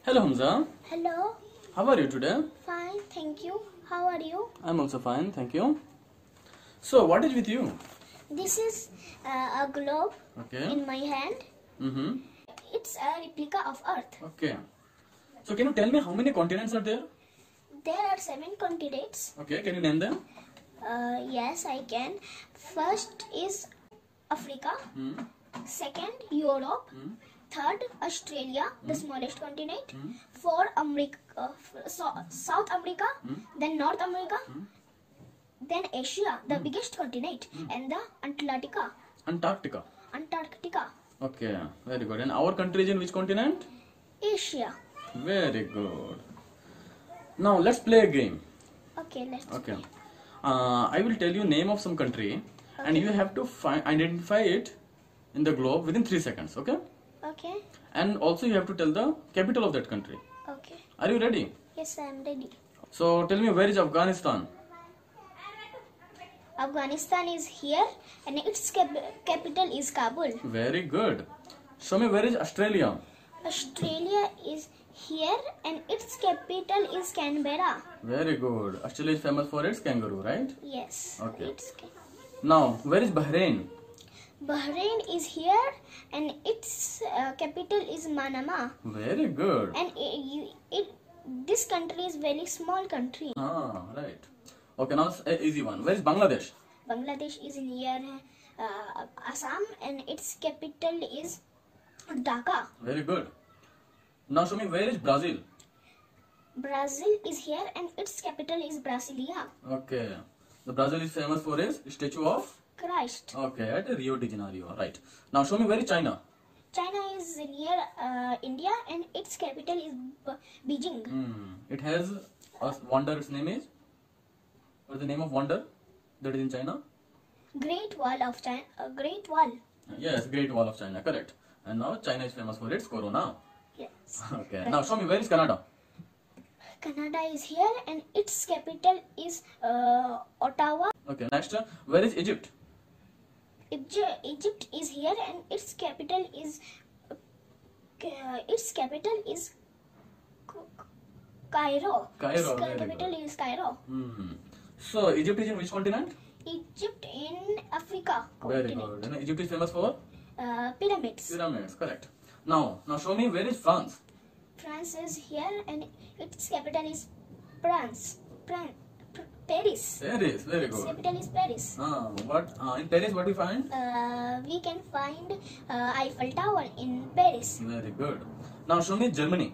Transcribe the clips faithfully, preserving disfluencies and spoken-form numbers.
Hello Hamza. Hello. How are you today? Fine, thank you. How are you? I'm also fine, thank you. So, what is with you? This is uh, a globe Okay. in my hand. Mm-hmm. It's a replica of Earth. Okay. So, can you tell me how many continents are there? There are seven continents. Okay, can you name them? Uh, yes, I can. First is Africa. Mm. Second, Europe. Mm. Third, Australia, the smallest continent. Mm. Four, America, uh, so, South America. Mm. Then North America. Mm. Then Asia, the biggest continent, and the Antarctica. Antarctica. Antarctica. Okay, very good. And our country is in which continent? Asia. Very good. Now, let's play a game. Okay, let's Okay. play. Uh, I will tell you name of some country and Okay. you have to find, identify it in the globe within three seconds, okay? Okay, And also you have to tell the capital of that country. okay. Are you ready? Yes, I am ready. So tell me, where is Afghanistan? Afghanistan is here and its cap capital is Kabul. Very good. Show me, where is Australia? Australia is here and its capital is Canberra. Very good. Australia is famous for its kangaroo, right? Yes. Okay. It's Now, where is Bahrain? Bahrain is here and its uh, capital is Manama. Very good. And it, you, it this country is very small country. Ah, right. Okay, now it's a easy one. Where is Bangladesh? Bangladesh is near uh, Assam and its capital is Dhaka. Very good. Now show me, where is Brazil? Brazil is here and its capital is Brasilia. Okay. The Brazil is famous for its statue of... Christ. Okay, at Rio de Janeiro, right. Now show me, where is China? China is near uh, India and its capital is B- Beijing. Hmm. It has a wonder, its name is? What is the name of wonder that is in China? Great Wall of China. Uh, Great Wall. Yes, Great Wall of China, correct. And now China is famous for its corona. Yes. Okay. Now show me, where is Canada? Canada is here and its capital is uh, Ottawa. Okay. Next, uh, where is Egypt? Egypt, Egypt is here and its capital is uh, its capital is Cairo. Cairo, Its very capital good. is Cairo. Hmm. So Egypt is in which continent? Egypt in Africa. Very continent. good. And Egypt is famous for Uh, pyramids. pyramids, correct. Now, now show me, where is France? France is here and its capital is France. Fran- P- Paris. Paris, very Its good. capital is Paris. Ah, what uh, in Paris? What we find? Uh, we can find uh, Eiffel Tower in Paris. Very good. Now show me Germany.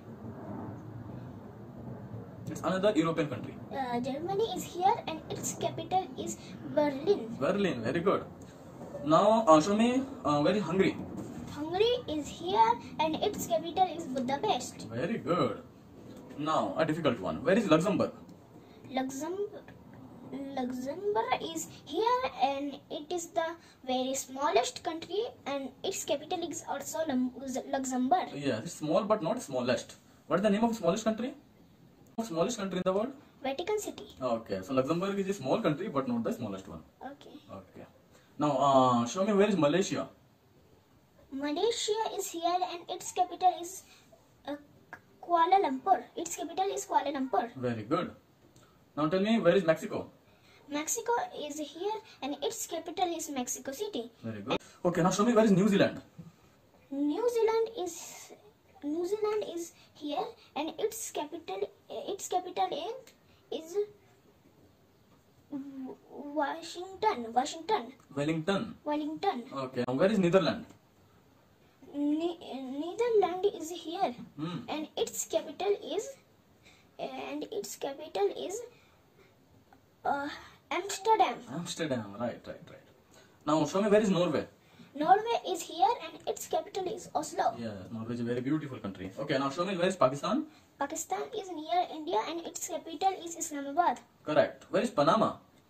It's another European country. Uh, Germany is here and its capital is Berlin. Berlin, very good. Now uh, show me, uh, where is Hungary? Hungary is here and its capital is Budapest. Very good. Now a difficult one. Where is Luxembourg? Luxembourg. Luxembourg is here and it is the very smallest country and its capital is also Lum- Luxembourg. Yes, it's small but not smallest. What is the name of smallest country? Smallest country in the world? Vatican City. Okay, so Luxembourg is a small country but not the smallest one. Okay. Okay. Now uh, show me, where is Malaysia? Malaysia is here and its capital is uh, Kuala Lumpur. Its capital is Kuala Lumpur. Very good. Now tell me, where is Mexico? Mexico is here and its capital is Mexico City. Very good. Okay, now show me, where is New Zealand? New Zealand is New Zealand is here and its capital its capital is, is Washington. Washington. Wellington. Wellington. Okay. Now where is Netherlands? Ne- Netherlands is here Hmm. and its capital is and its capital is uh, Amsterdam. Amsterdam. Right, right, right. Now show me, where is Norway? Norway is here and its capital is Oslo. Yeah, Norway is a very beautiful country. Okay, now show me, where is Pakistan? Pakistan is near India and its capital is Islamabad. Correct. Where is Panama?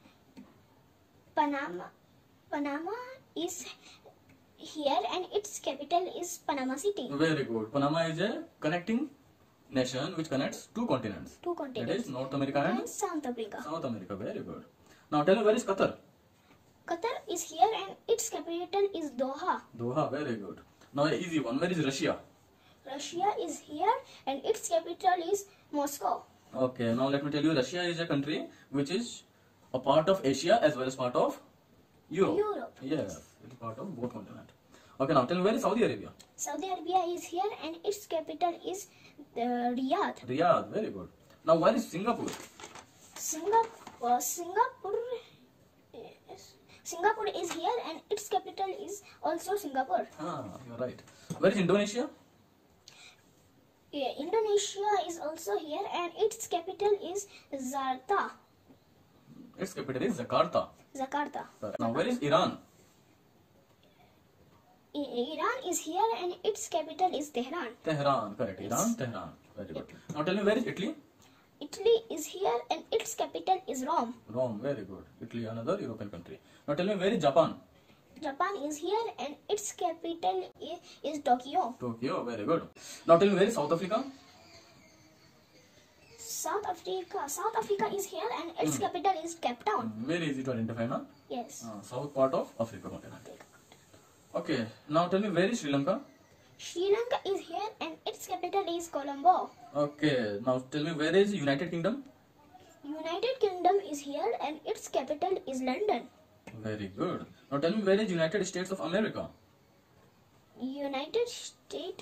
Panama Panama is here and its capital is Panama City. Very good. Panama is a connecting nation which connects two continents. Two That continents. is North America and And South Africa. South America. Very good. Now tell me, where is Qatar? Qatar is here and its capital is Doha. Doha. Very good. Now an easy one. Where is Russia? Russia is here and its capital is Moscow. Okay, now let me tell you, Russia is a country which is a part of Asia as well as part of Europe. Europe. Yes, it is part of both continents. Okay, now tell me, where is Saudi Arabia? Saudi Arabia is here and its capital is uh, Riyadh. Riyadh, very good. Now where is Singapore? Singapore, Singapore, is, Singapore is here and its capital is also Singapore. Ah, you're right. Where is Indonesia? Yeah, Indonesia is also here and its capital is Jakarta. Its capital is Jakarta. Jakarta. Correct. Now where is Iran? I- Iran is here and its capital is Tehran. Tehran, correct. Iran, Tehran. Very good. Now tell me, where is Italy? Italy is here and its capital is Rome. Rome, very good. Italy, another European country. Now tell me, where is Japan? Japan is here and its capital i- is Tokyo. Tokyo, very good. Now tell me, where is South Africa? South Africa. South Africa is here and its capital is Cape Town. Very easy to identify, na? Yes. Uh, south part of Africa continent. Okay, now tell me, where is Sri Lanka? Sri Lanka is here and its capital is Colombo. Okay, now tell me, where is United Kingdom? United Kingdom is here and its capital is London. Very good. Now tell me, where is United States of America? United States.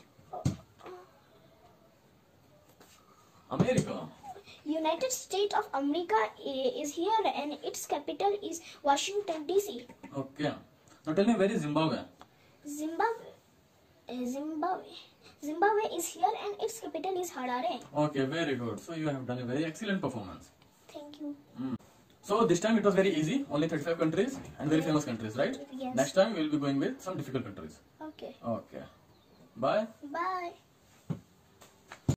America. United States of America i- is here and its capital is Washington D C. Okay. Now tell me, where is Zimbabwe? Zimbabwe. uh, Zimbabwe. Zimbabwe is here and its capital is Harare. Okay, very good. So you have done a very excellent performance. Thank you. So this time it was very easy, only thirty-five countries and very famous countries, right? Yes. Next time we will be going with some difficult countries. Okay. Okay. Bye. Bye.